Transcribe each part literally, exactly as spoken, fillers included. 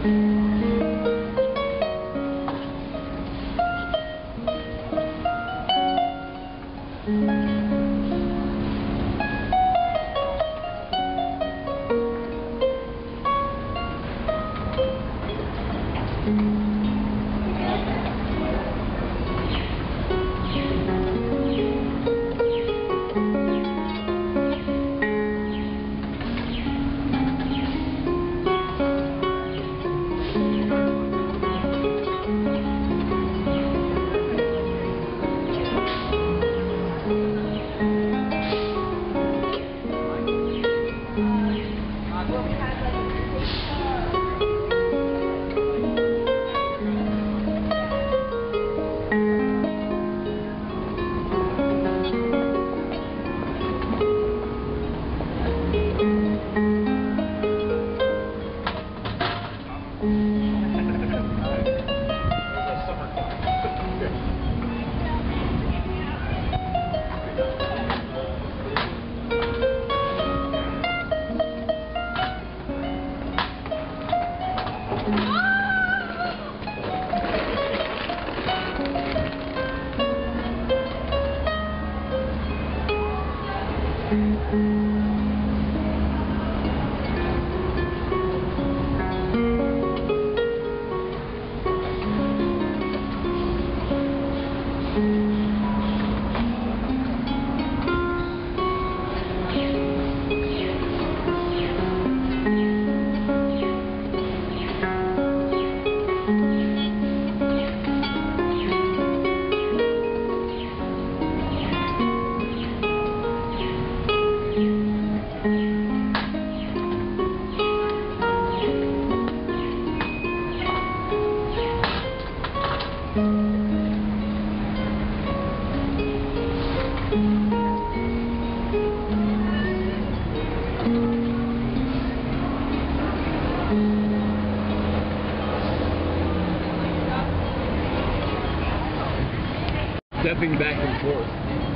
Stepping back and forth,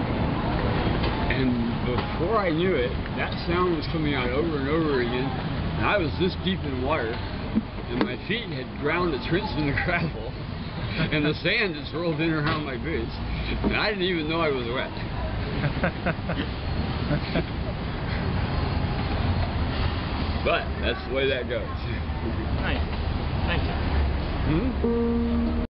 and before I knew it, that sound was coming out over and over again, and I was this deep in water, and my feet had ground its rinse in the gravel, and the sand just rolled in around my boots, and I didn't even know I was wet. But that's the way that goes. Nice. Thank you. Hmm?